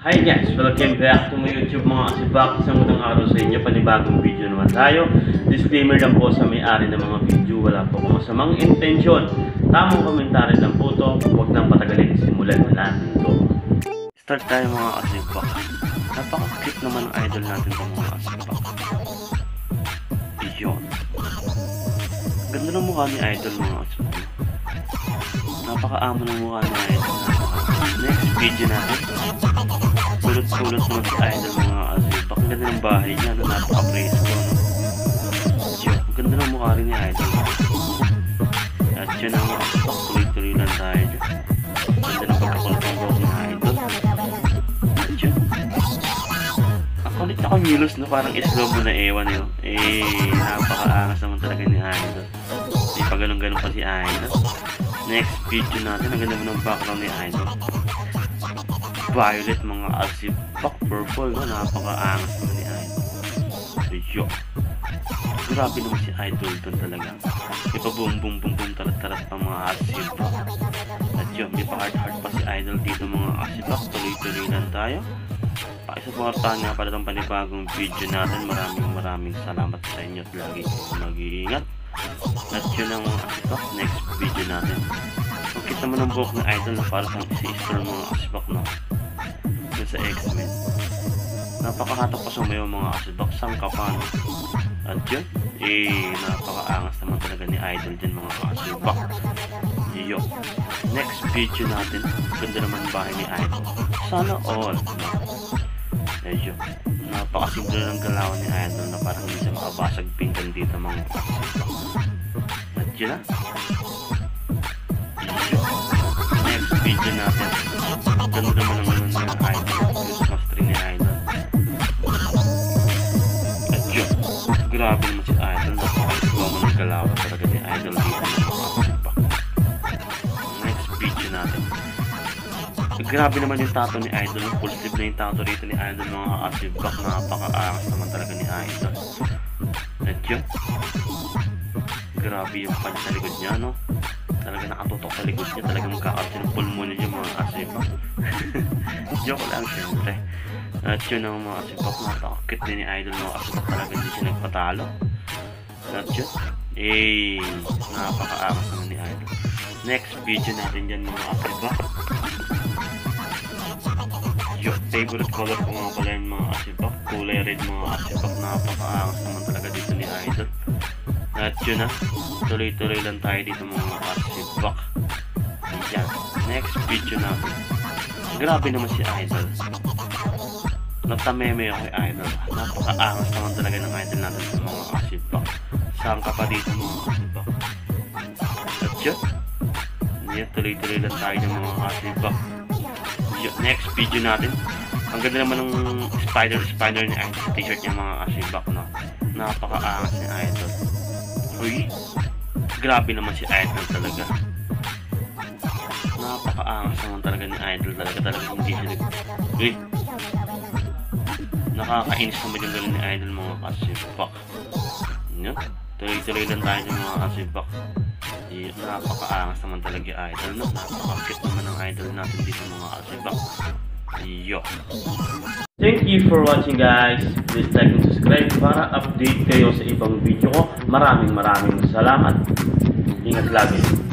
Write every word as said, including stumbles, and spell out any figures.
Hi guys! Welcome back to my YouTube mga kasibak. Isang magandang araw sa inyo. Panibagong video naman tayo. Disclaimer lang po sa may-ari ng mga video. Wala po kung masamang intensyon. Tamang komentary lang po to. Huwag nang patagalin. Simulan na natin to. Start tayo mga kasibak. Napaka-cute naman ang idol natin ng mga kasibak. Iyon. Ganda ng mukha ni idol mga kasibak. Napaka-amo ng mukha ni idol natin. Next video natin. Sulot-sulot naman si idol mga kasibak. Ang ganda ng bahay niya. No? Napaka-praise ko. No? Yun. Ang ganda ng mukha rin ni idol. At yun ang mga kasibak. Tuloy-tuloy lang tayo dyan. Ang ganda ng pagkakulong ko ni idol. At yun. Ang kulit na kamilos no. Parang islog mo na ewan yun. Eh, napaka-angas naman talaga ni idol. May pagalong-galong pa si idol. Next video natin. Ang ganda mo ng background ni idol. Violet mga asibak, purple, no? Napaka-angas naman ni idol. So, grabe naman si idol doon talaga. May pa boom boom boom boom talat-talat pa mga asibak. At yun, may pa heart heart pa si idol dito mga asibak. Tuloy-tuloy lang tayo. Pakisuportahan nga pala itong panibagong video natin. Maraming maraming salamat sa inyo at lagi mag-iingat. At yun ang mga asibak. Next video natin. Makita mo ng buhok ng idol na para sa isi-store mga asibak na sa X-Men. Napakahatak pa sumayo mga asibak. Sangkapan. At yun, eh, napaka-angas naman talaga ni idol dyan mga asibak. Iyo. Next video natin. Ganda naman bahay ni idol. Sana all. Iyo. Napakasimple ng galawan ni idol na parang hindi siya makabasag pinggan dito mga asibak. At yun na. Iyo. Next video natin. Ganda naman ang ano ng idol. Christmas tree ni idol. At yun. Grabe naman si idol. Napakagawa mo ng galawan talaga ni idol dito ng mga asibak. Next video natin. Grabe naman yung tato ni idol. Full sleeve na yung tato rito ni idol mga asibak. Napaka-angas naman talaga ni idol. At yun. Grabe yung pala sa likod niya, no? Talaga nakatutok sa likod niya. Talaga magkakaroon ng pulmonya yung mga asibak. Joke lang siyempre. At yun ang mga asibak. Napakakit din ni idol mga asibak. Talaga hindi siya nagpatalo. At yun. Eh, napaka-angas naman ni idol. Next video natin dyan mga asibak. Yung favorite color ko nga pala yung mga asibak. Kulay red mga asibak. Napaka-angas naman talaga dito ni idol. At yun na. Tuloy-tuloy lang tayo dito mga asibak. Ayan. Next video natin. Grabe naman si idol. Natameme ako kay idol. Napaka-angas naman talaga ng idol natin sa mga asibak. Saan ka pa dito mga asibak? At yun. Ayan. Tuloy-tuloy lang tayo ng mga asibak. Next video natin. Ang ganda naman ng spider-spider ni idol sa t-shirt niya mga asibak. No? Napaka-angas ni idol. Uy, grabe naman si idol talaga. Napaka-angas naman talaga ni idol talaga. Talaga hindi siya nag... Uy, nakakainis naman yung gano'n ni idol mga kasibak. Yun, tuloy-tuloy lang tayo ng mga kasibak. Yun, napaka-angas naman talaga yung idol. No? Napaka-cute naman ang idol natin dito mga kasibak. Yo. Thank you for watching guys. Please like and subscribe para update kayo sa ibang video ko. Maraming maraming salamat. Ingat lagi.